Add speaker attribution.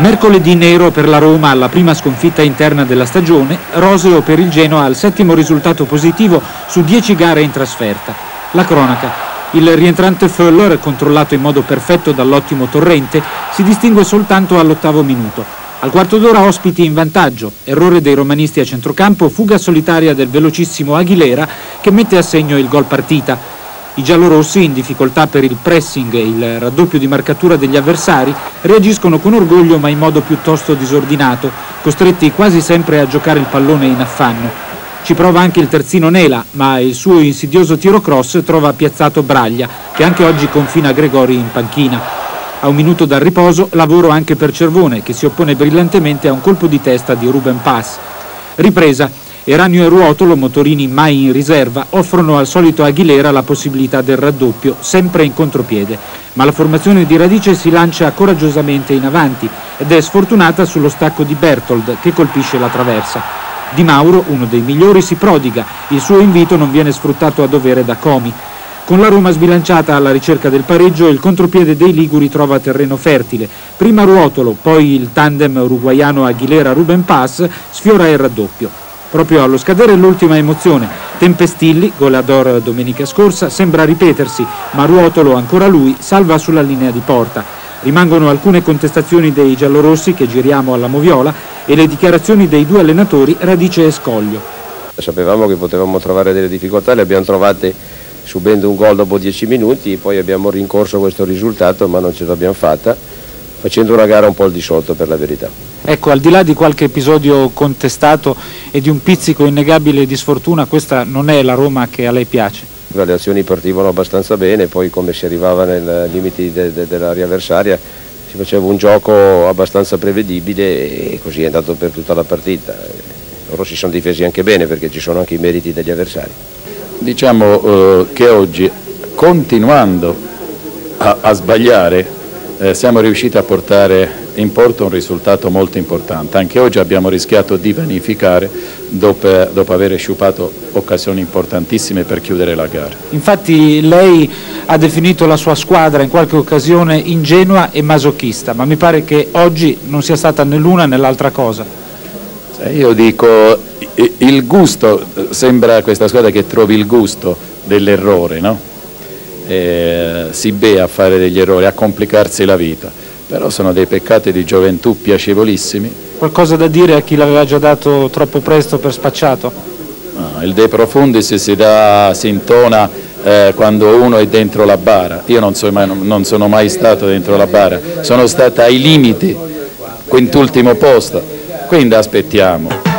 Speaker 1: Mercoledì nero per la Roma alla prima sconfitta interna della stagione, roseo per il Genoa al settimo risultato positivo su 10 gare in trasferta. La cronaca: il rientrante Föller, controllato in modo perfetto dall'ottimo Torrente, si distingue soltanto all'8° minuto. Al quarto d'ora ospiti in vantaggio, errore dei romanisti a centrocampo, fuga solitaria del velocissimo Aguilera che mette a segno il gol partita. I giallorossi, in difficoltà per il pressing e il raddoppio di marcatura degli avversari, reagiscono con orgoglio ma in modo piuttosto disordinato, costretti quasi sempre a giocare il pallone in affanno. Ci prova anche il terzino Nela, ma il suo insidioso tiro cross trova piazzato Braglia, che anche oggi confina Gregori in panchina. A un minuto dal riposo, lavoro anche per Cervone, che si oppone brillantemente a un colpo di testa di Ruben Pass. Ripresa. Eranio e Ruotolo, motorini mai in riserva, offrono al solito Aguilera la possibilità del raddoppio, sempre in contropiede, ma la formazione di Radice si lancia coraggiosamente in avanti ed è sfortunata sullo stacco di Berthold che colpisce la traversa. Di Mauro, uno dei migliori, si prodiga, il suo invito non viene sfruttato a dovere da Comi. Con la Roma sbilanciata alla ricerca del pareggio, il contropiede dei Liguri trova terreno fertile. Prima Ruotolo, poi il tandem uruguaiano Aguilera-Ruben Pass sfiora il raddoppio. Proprio allo scadere l'ultima emozione. Tempestilli, goleador domenica scorsa, sembra ripetersi, ma Ruotolo, ancora lui, salva sulla linea di porta. Rimangono alcune contestazioni dei giallorossi che giriamo alla moviola e le dichiarazioni dei due allenatori Radice e Scoglio.
Speaker 2: Sapevamo che potevamo trovare delle difficoltà, le abbiamo trovate subendo un gol dopo 10 minuti, poi abbiamo rincorso questo risultato ma non ce l'abbiamo fatta, facendo una gara un po' al di sotto per la verità.
Speaker 1: Ecco, al di là di qualche episodio contestato e di un pizzico innegabile di sfortuna, questa non è la Roma che a lei piace?
Speaker 2: Le azioni partivano abbastanza bene, poi come si arrivava nei limiti dell'area avversaria si faceva un gioco abbastanza prevedibile e così è andato per tutta la partita. Loro si sono difesi anche bene perché ci sono anche i meriti degli avversari.
Speaker 3: Diciamo che oggi, continuando a sbagliare, siamo riusciti a portare in porto un risultato molto importante. Anche oggi abbiamo rischiato di vanificare dopo aver sciupato occasioni importantissime per chiudere la gara.
Speaker 1: Infatti lei ha definito la sua squadra in qualche occasione ingenua e masochista, ma mi pare che oggi non sia stata né l'una né l'altra cosa.
Speaker 3: Io dico, il gusto, sembra questa squadra che trovi il gusto dell'errore, no? Si bea a fare degli errori, a complicarsi la vita, però sono dei peccati di gioventù piacevolissimi.
Speaker 1: Qualcosa da dire a chi l'aveva già dato troppo presto per spacciato?
Speaker 3: No, il De Profundis si intona quando uno è dentro la bara. Io non sono mai stato dentro la bara, sono stato ai limiti, quintultimo posto, quindi aspettiamo.